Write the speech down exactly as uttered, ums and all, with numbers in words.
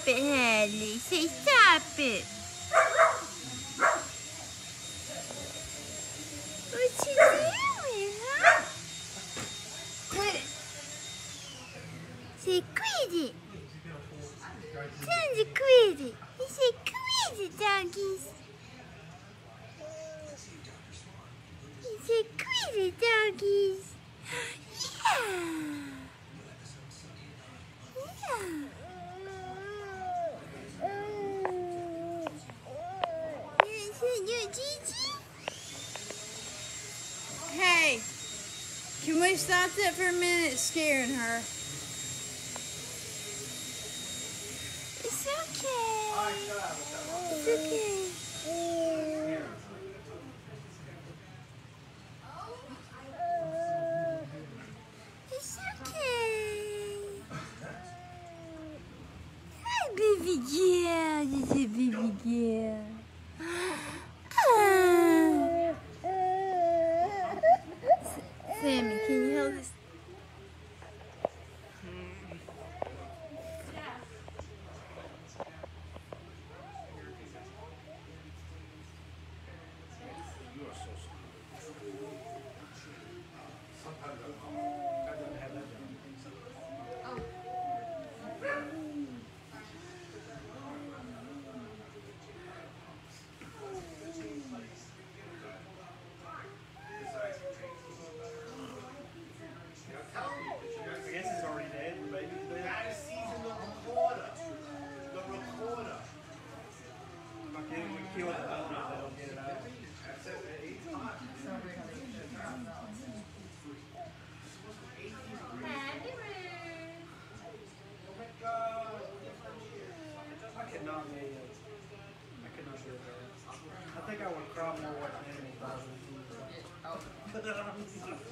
it, Hadley. Say stop it. What you doing, huh? Quit it. Say quit it. Tell him to quit it. He said quit it, doggies. He said quit it, doggies. Yeah. Hey, can we stop that for a minute? It's scaring her. It's okay. It's okay. It's okay. Hi, baby girl. This is baby girl. Sammy, can you hold this? Kill the owner, they'll get it out. I could not be, I could not do that. I think I would cry more watching Animal Planet.